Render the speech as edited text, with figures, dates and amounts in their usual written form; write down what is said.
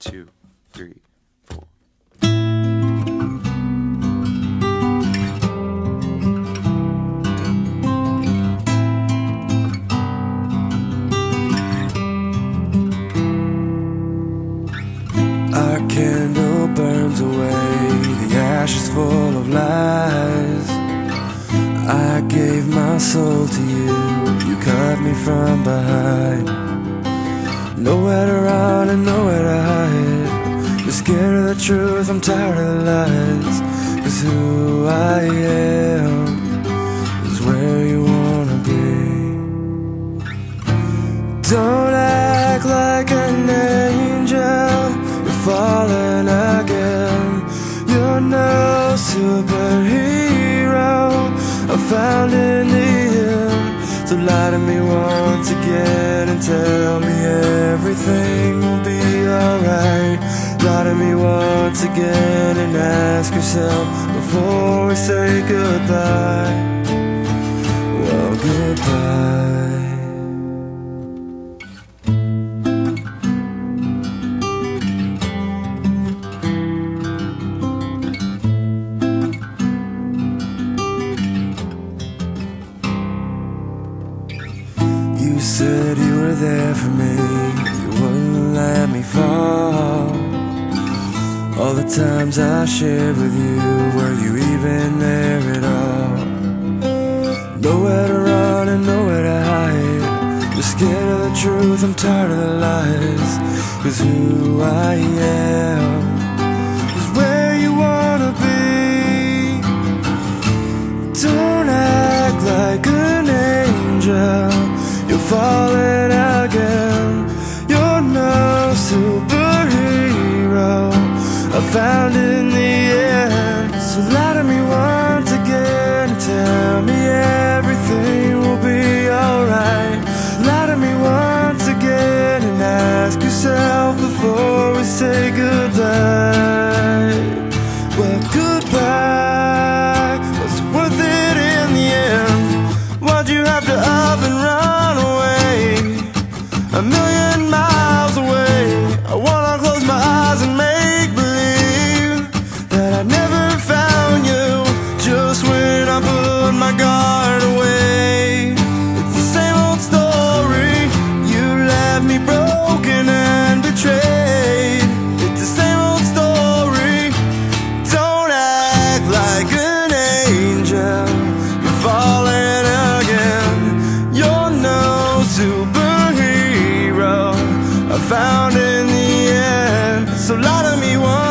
2, 3, 4. Our candle burns away, the ashes full of lies. I gave my soul to you, you cut me from behind. Nowhere to run and nowhere to hide. You're scared of the truth, I'm tired of the lies. 'Cause who I am is where you wanna be. Don't act like an angel, you're falling again. You're no superhero I found in the end. So lie to me once again and tell me everything will be alright. Lie to me once again and ask yourself before we say goodbye. Well, goodbye. You said you were there for me, you wouldn't let me fall. All the times I shared with you, were you even there at all? Nowhere to run and nowhere to hide. You're scared of the truth, I'm tired of the lies. 'Cause who I am is where you wanna be. Don't act like an angel, you're falling again. You're no superhero I found in the end. So lie to me once again and tell me everything will be alright. Lie to me once again and ask yourself before we say goodbye. Well, goodbye, was it worth it in the end? Why'd you have to up and run away, a million miles away? I wanna close my eyes and make believe that I never found you, just when I put my guard away. It's the same old story, you left me broken and betrayed. It's the same old story, don't act like an angel, you're falling again. You're no superhero I found in the end. So lie to me once